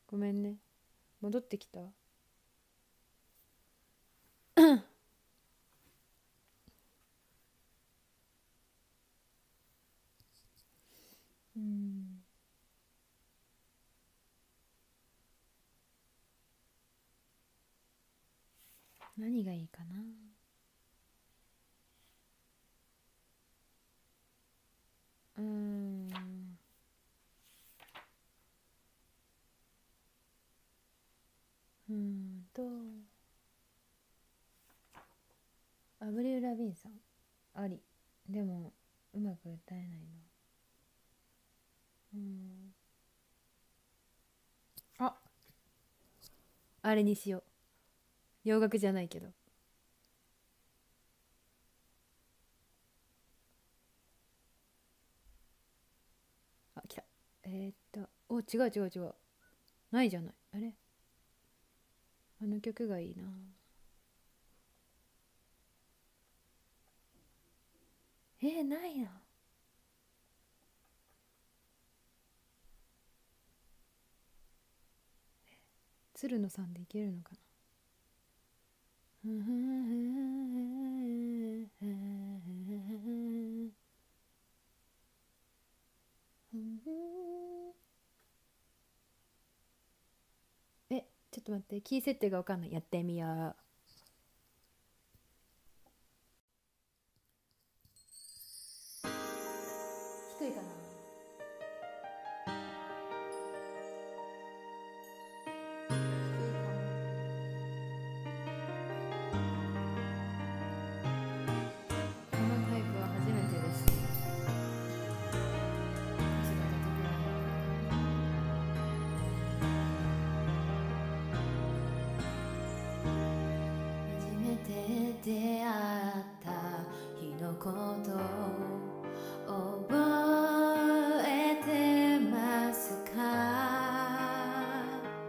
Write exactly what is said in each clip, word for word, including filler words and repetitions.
ごめんね。戻ってきた。うん。何がいいかな。うーん。うーんとアブリル・ラビーンさんあり。でもうまく歌えないな。うん。あ、あれにしよう。洋楽じゃないけど。あ、来た。えー、っとお、違う違う違う。ないじゃない。あれ、あの曲がいいな。えー、ないな。鶴野さんでいけるのかな。え、ちょっと待って、キー設定がわかんない。やってみよう。低いかな。このタイプは初めてです。初めて出会った日のこと覚えてますか。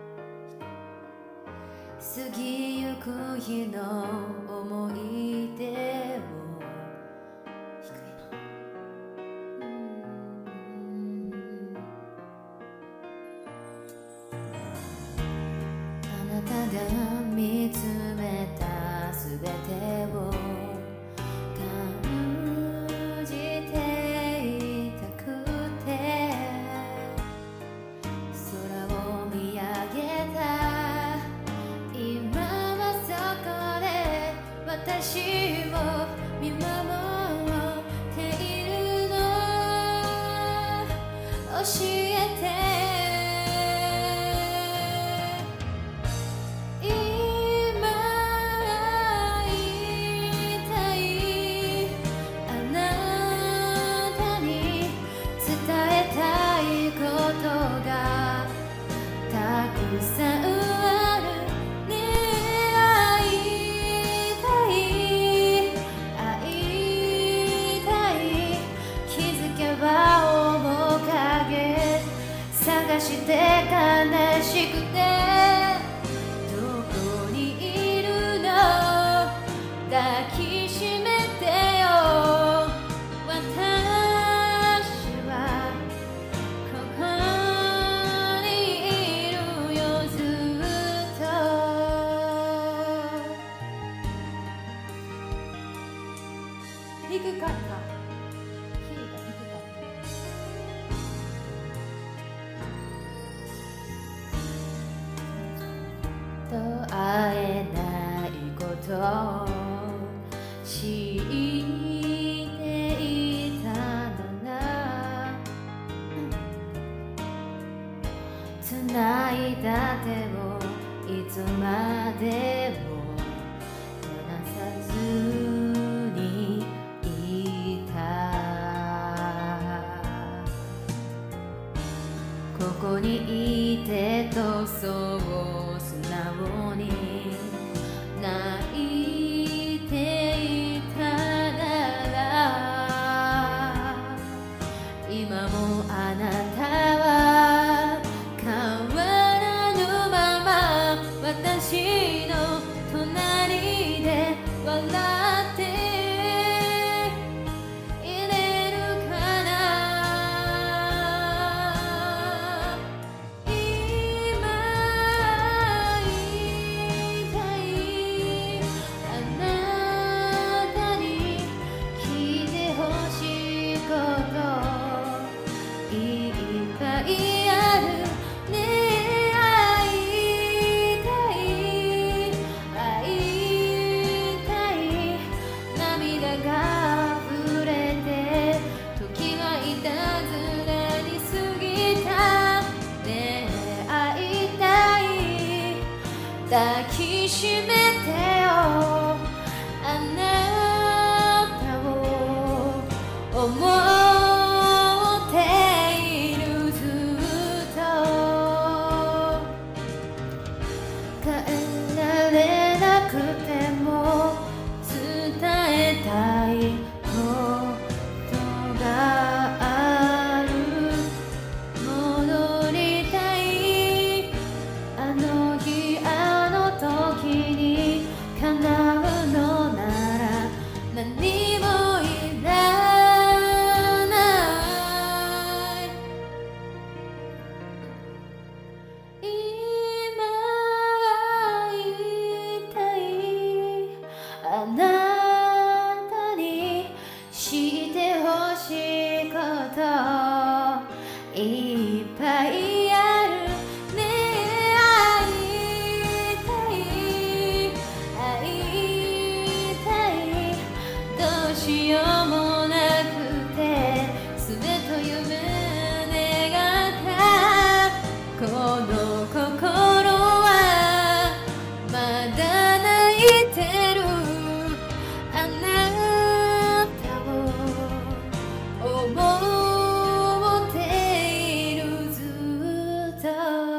過ぎゆく日の思い出を。低いな。あなたが見つめたすべてを感じていたくて、空を見上げた今はそこで私を見守っているの。教えてして悲しくてどこにいるの。抱きしめてよ。私はここにいるよずっと。低かった。キーが低かった。と会えないことを知っていたなら、繋いだ手をいつまでも離さずにいた。ここにいてとそう素直に泣いていたなら、今もあなたは変わらぬまま私の隣で笑っていれるかな。今抱きしめてよあなたを思っているずっと帰られなくても伝えたいことがある戻りたいあの日あの時に叶うのなら何もいらない今会いたいあなたにしてほしいこといっぱいあるね会いたい会いたいどうしようもなくてすべという胸がこの心はまだ泣いてるあなたを思っているずっと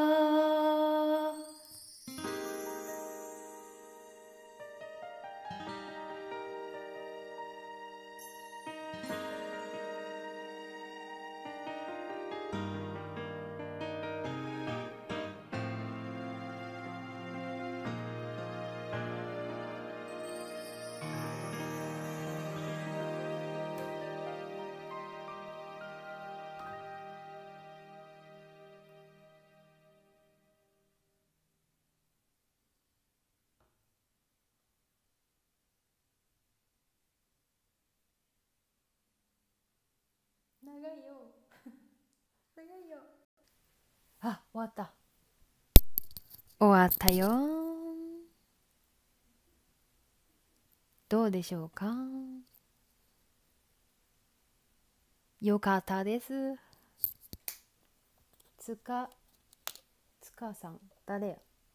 長いよ長いよあ、終わった終わったよどうでしょうかよかったですつかつかさん誰や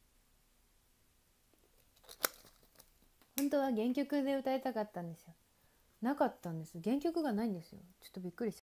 本当は原曲で歌いたかったんですよなかったんです原曲がないんですよちょっとびっくりした